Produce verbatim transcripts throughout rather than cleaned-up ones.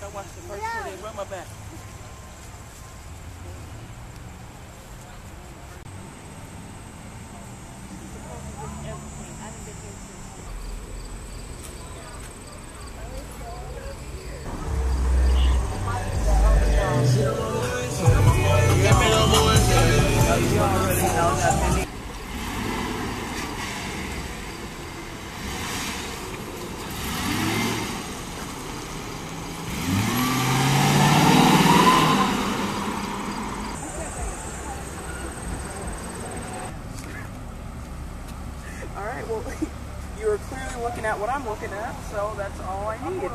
I watched the first yeah. footage. Rub my back. All right, well, you were clearly looking at what I'm looking at, so that's all I need.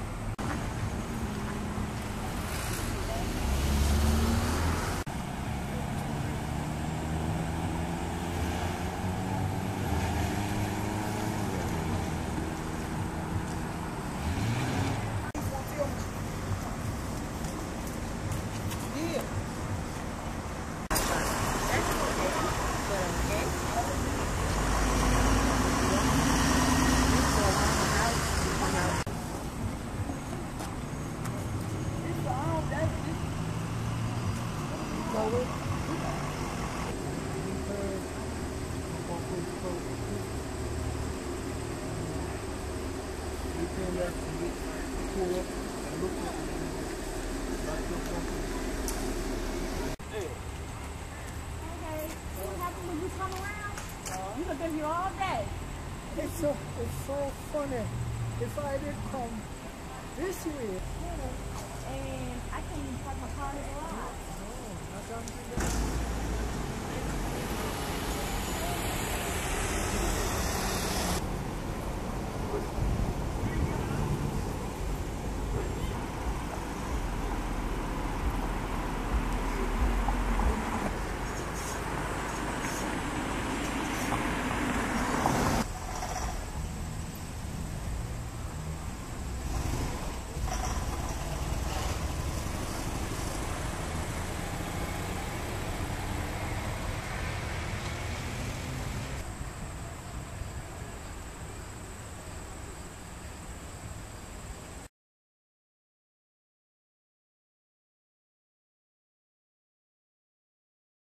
You all day. It's so it's so funny. If I did come this way, and I can't even park my car in the garage. No, not